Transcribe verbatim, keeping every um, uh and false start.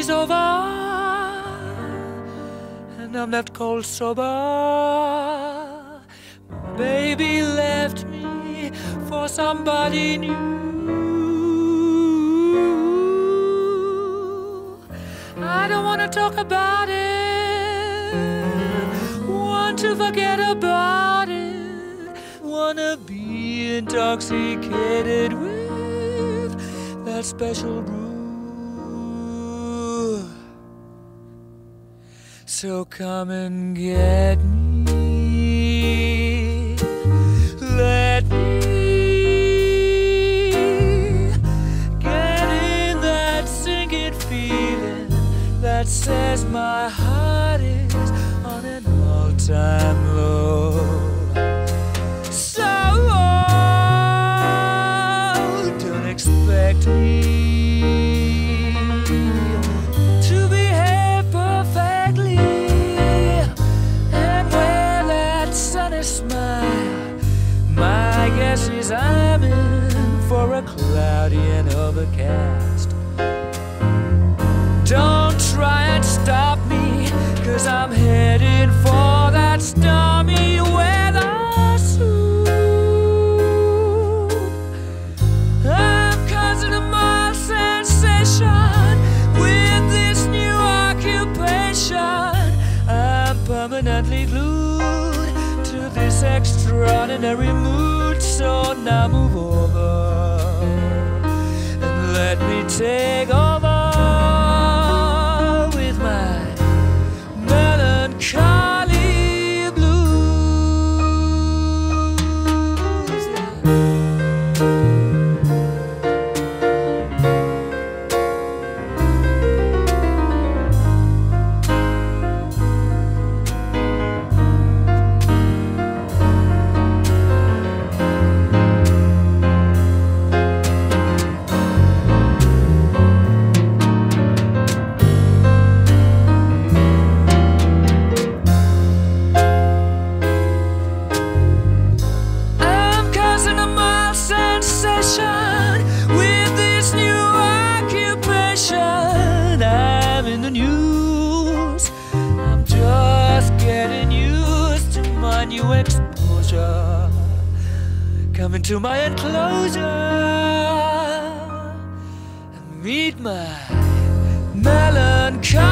party's over and I'm left cold sober. My baby left me for somebody new. I don't wanna talk about it, want to forget about it, wanna be intoxicated with that special brew. So come and get me, let me get in that sinking feeling that says my heart is on an all-time low. So don't expect me to behave perfectly and wear that sunny smile. My guess is I'm in for a cloudy and overcast. Don't try and stop me, 'cause I'm headed for that stormy weather soon. I'm causing a mild sensation with this new occupation. I'm permanently glued to this extraordinary mood. So now move over and let me take over with my melancholy blues. With this new occupation, I'm in the news. I'm just getting used to my new exposure. Come into my enclosure and meet my melancholy.